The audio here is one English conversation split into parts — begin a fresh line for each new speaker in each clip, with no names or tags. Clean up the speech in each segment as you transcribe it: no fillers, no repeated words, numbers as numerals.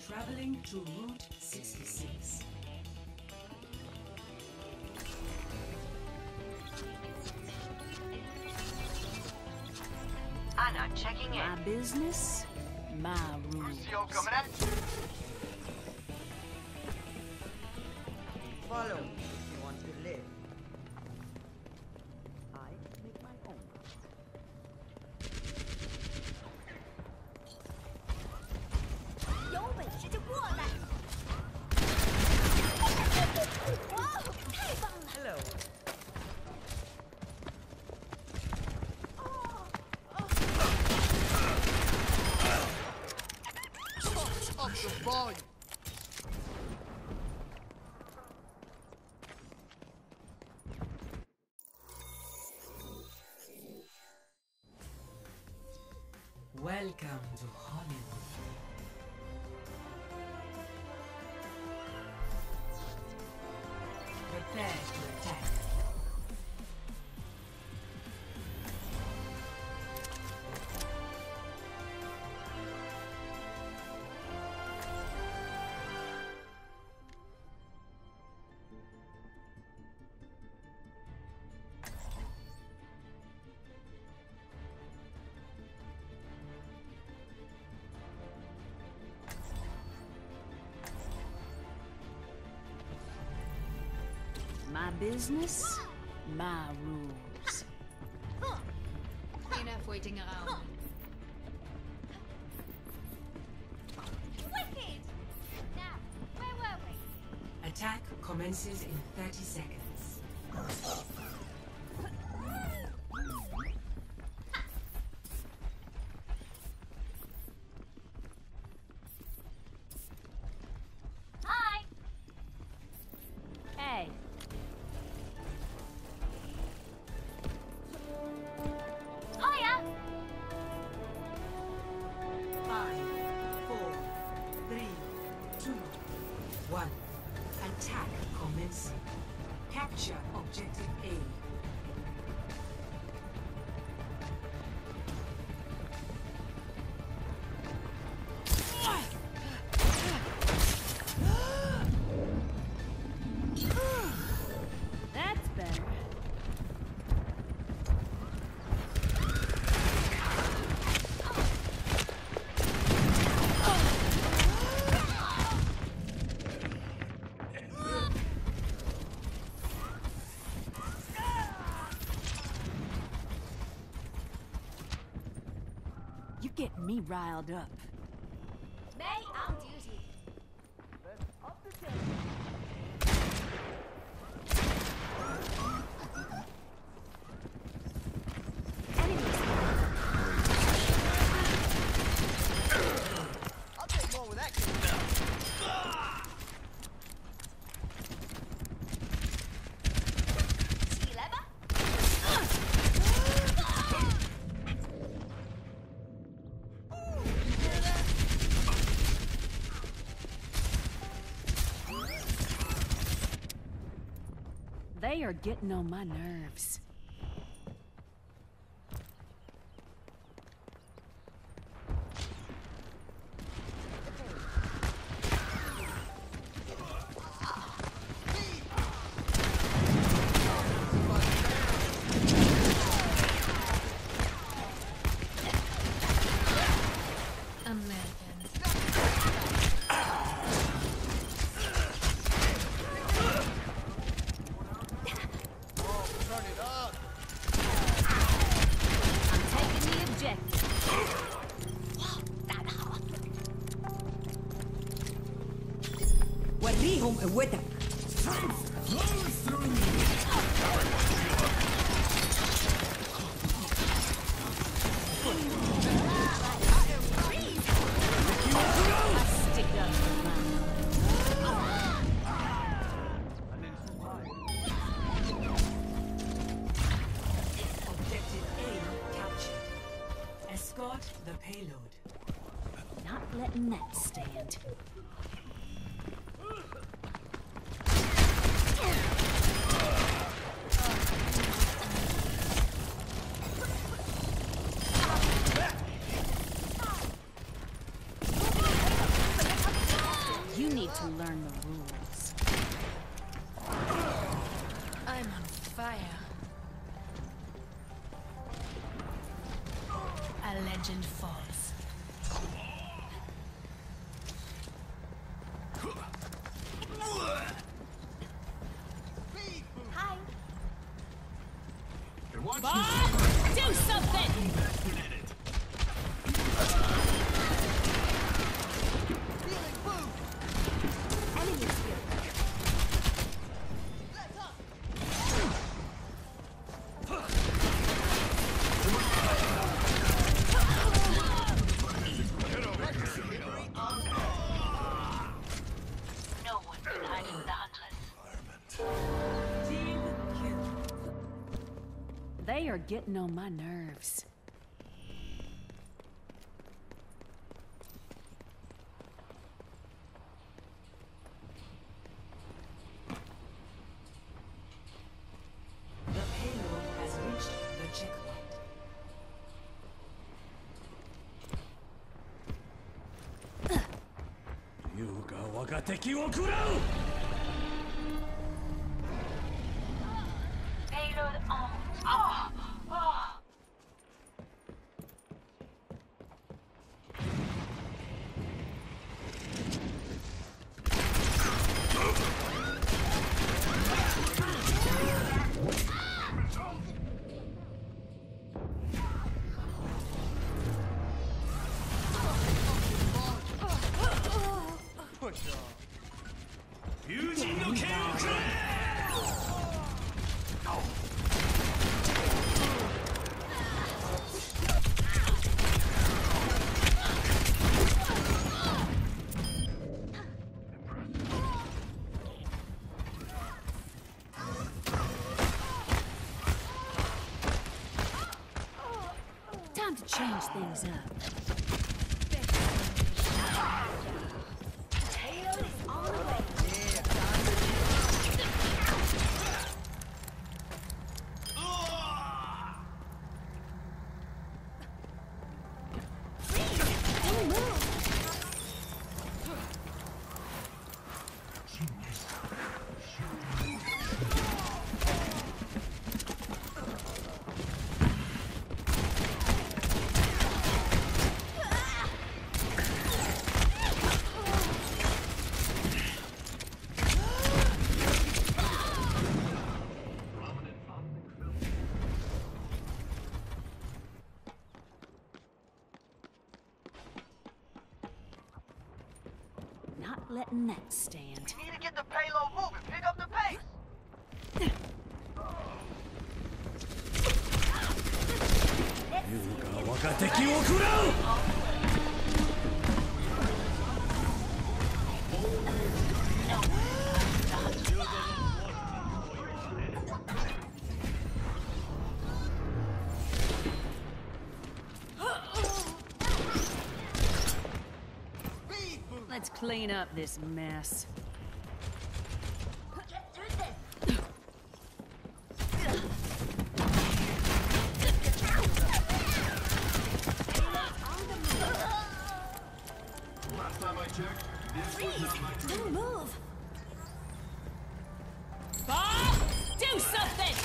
Traveling to Route 66.
Anna checking in.
My business, my rules.
Lucio coming at you.
Follow me if you want to live.
I make my own.
Hello.
Up the volume.
Welcome to Hollywood. Prepare to attack.
My business, my rules.
Enough waiting around.
Wicked! Now, where were we?
Attack commences in 30 seconds.
Hi!
Hey,
Hiya!
5, 4, 3, 2, 1. Attack commencing. Capture objective A.
that's better. You get me riled up.
May on duty.
I'll take more with that kid.
Sea leather?
They are getting on my nerves.
American.
Oh, turn it up.
I'm taking the objective.
وريهم قوتك.
Stick up for mine.
Objective A captured. Escort the payload.
Not letting that stand. need to learn the rules.
I'm on fire. A legend falls.
Hi.
Do something!
Healing food.
Enemies here.
Let's up.
No one can hide from the Huntress.
Team kill.
They are getting on my nerves.
The payload has reached the checkpoint.
優が我が敵を食らう
Payload on. Oh! Oh!
Push off.
友人の剣を食らえ
Time to change things up.
Payload is on the way.
Don't move! Not letting that stand.
You need to get the payload moving. Pick up the pace.
優が我が敵を食らう
Speed boost.
Let's clean up this mess.
Get through this. Please, don't move.
Bob! Do something!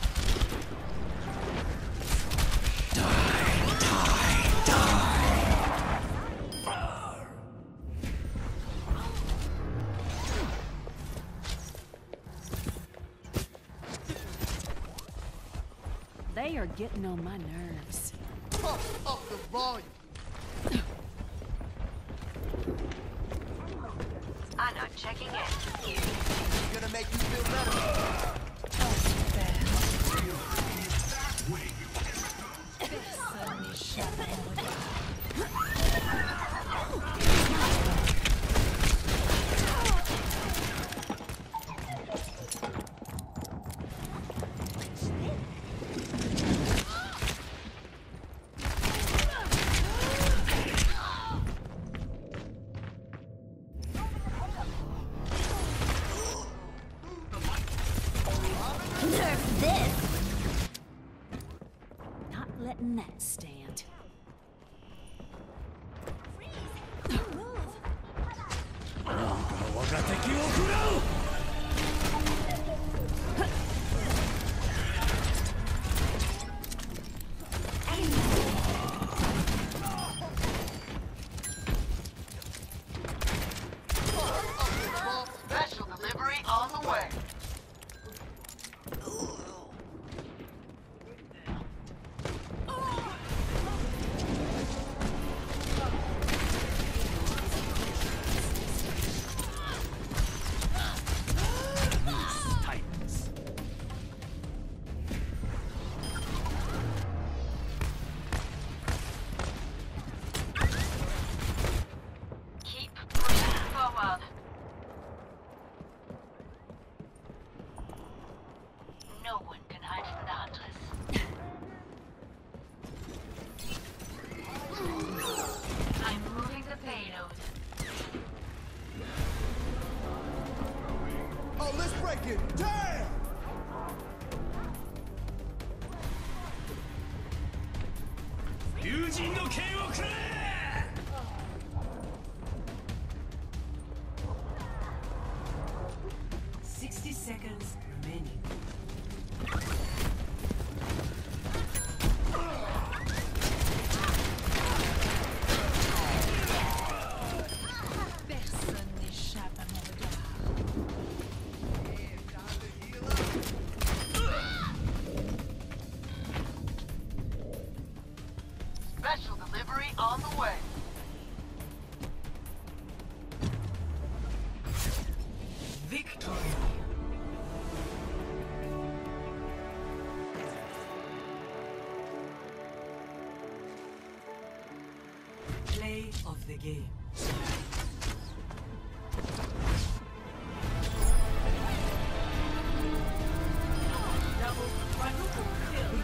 They are getting on my nerves.
Pump up the volume.
Anna checking in.
Gonna make you feel better.
Nerf this.
Not letting that stand.
Freeze. Don't move.
が敵を食らう
Special delivery on the way.
Titans.
Keep pushing forward. No one can hide from the Huntress. I'm moving the payload.
Oh, let's break it. Damn!
友人の剣をくれ
60 seconds remaining.
Personne n'échappe à mon regard.
Special delivery on the way.
Victory. Play of the game. Double, quadruple kill.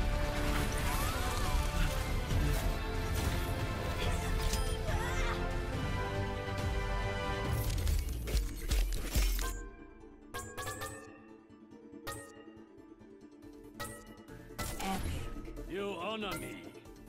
Epic.
You honor me.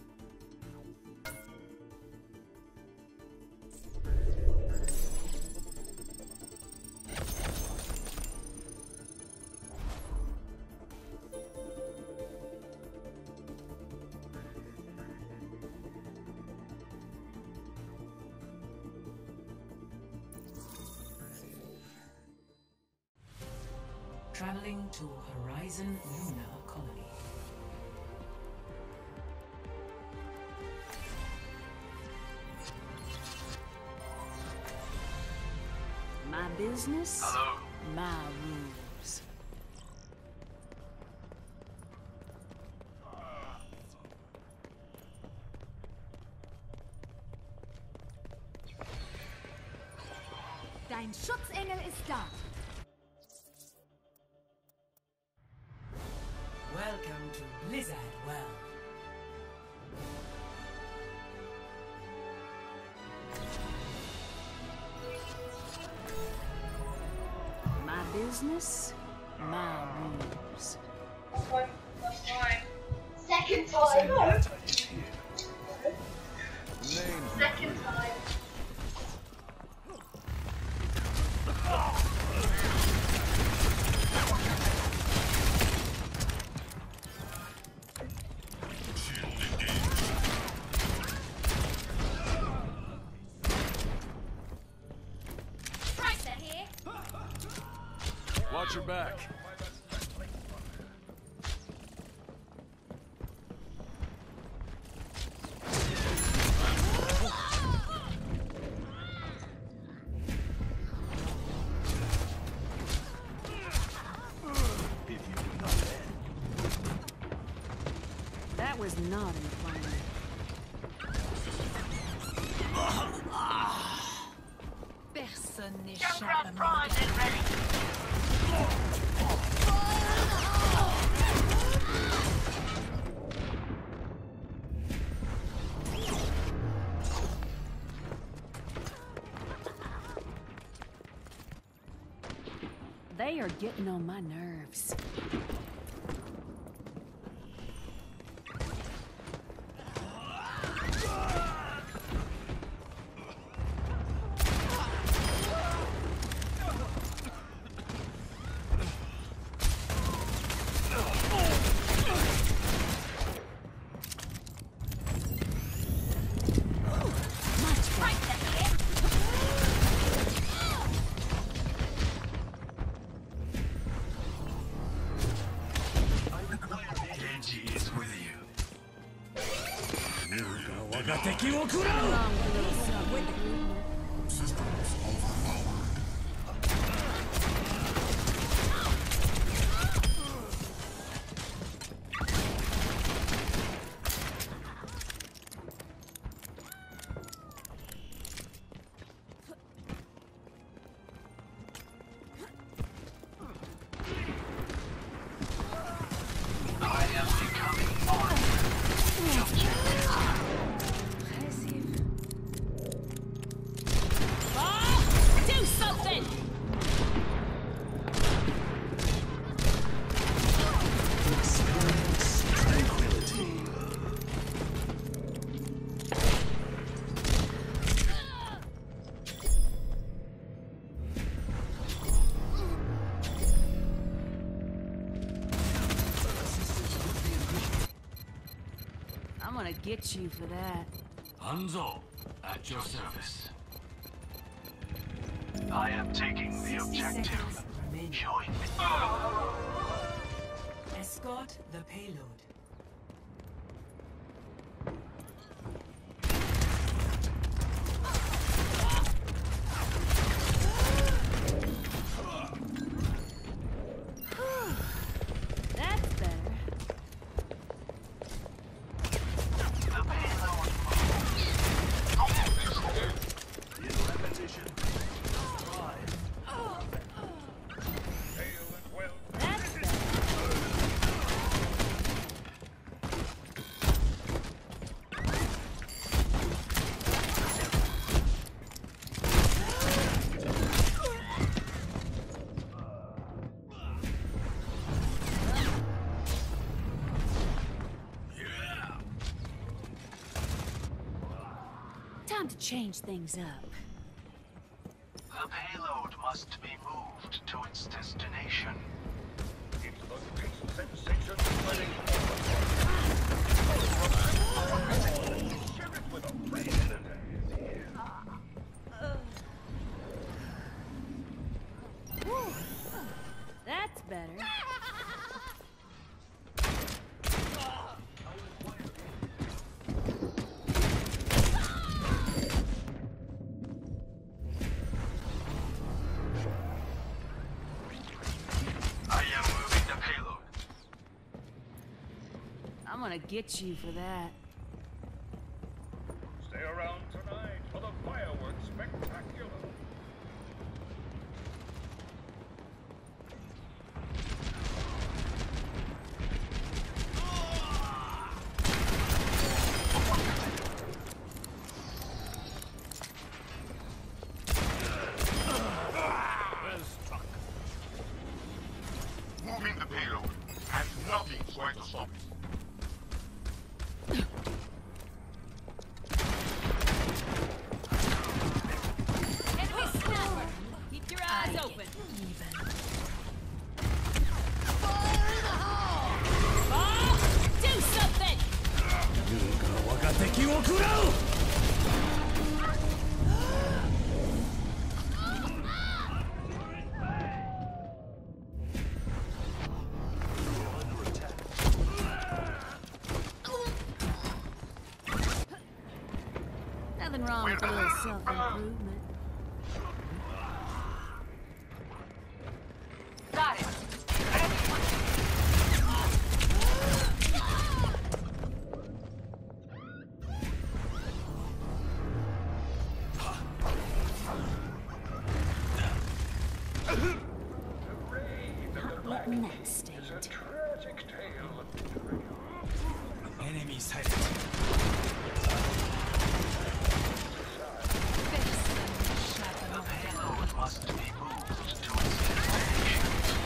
Traveling to Horizon Luna Colony.
My business,
Hello.
my rules.
Dein Schutzengel ist da.
Welcome to Blizzard World.
My business, my rules.
Second time.
Name's
Second time. Pricer here.
Watch your back.
That was not in the plan.
Personne n'échappe à
Junkrat
mon
primed
regard.
and ready.
They are getting on my nerves.
敵を食らう。
Do something! I'm gonna get you for that.
Hanzo, at your service. I am taking the
60
objective.
seconds remaining.
Join me.
Escort the payload.
That's better.
The payload in repetition.
That's better. Time to change things up.
The payload must be moved to its destination. It's the great sensation spreading Share it with a friend.
That's better.
I am moving the payload.
I'm gonna get you for that.
Stay around tonight for the fireworks spectacular. Well struck.
Moving the payload, and nothing's going to stop it.
Enemy sniper! Keep your eyes open. Ball, do something!
我が敵を食らう。
Nothing wrong with a little self-improvement.
Got it.
Letting that stand.
Tragic tale. Enemy sighted. The payload must be moved to its destination.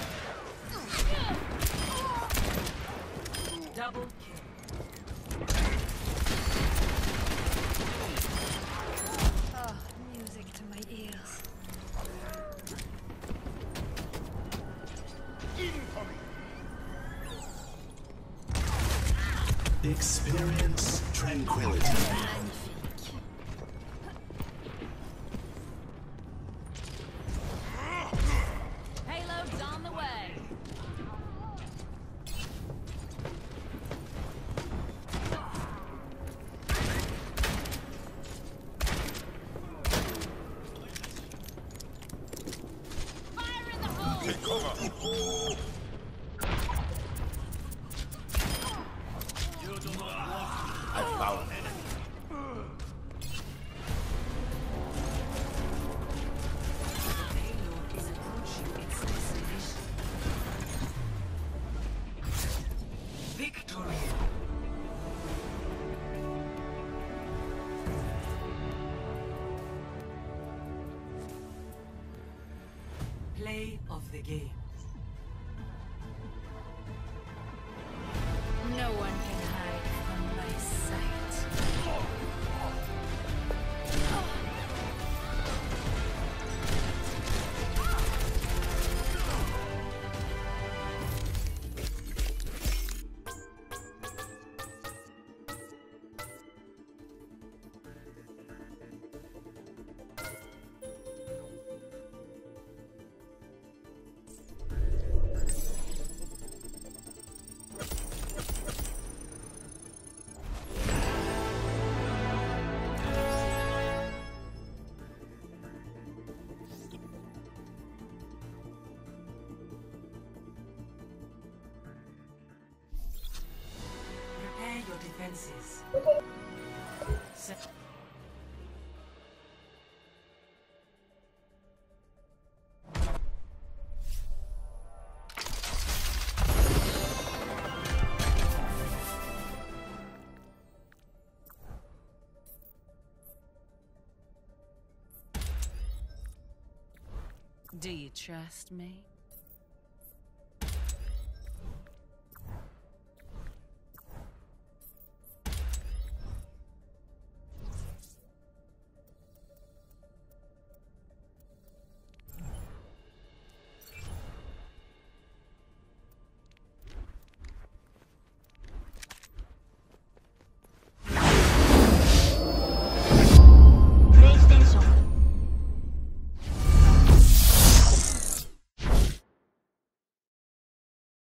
Double kill.
Oh, music to my ears.
Experience tranquility.
Payload's on the way.
Take cover.
I found an enemy.
Payload is approaching its destination. Victory. Play of the game.
No one can hide from my sight.
Prepare your defenses. Set.
Do you trust me?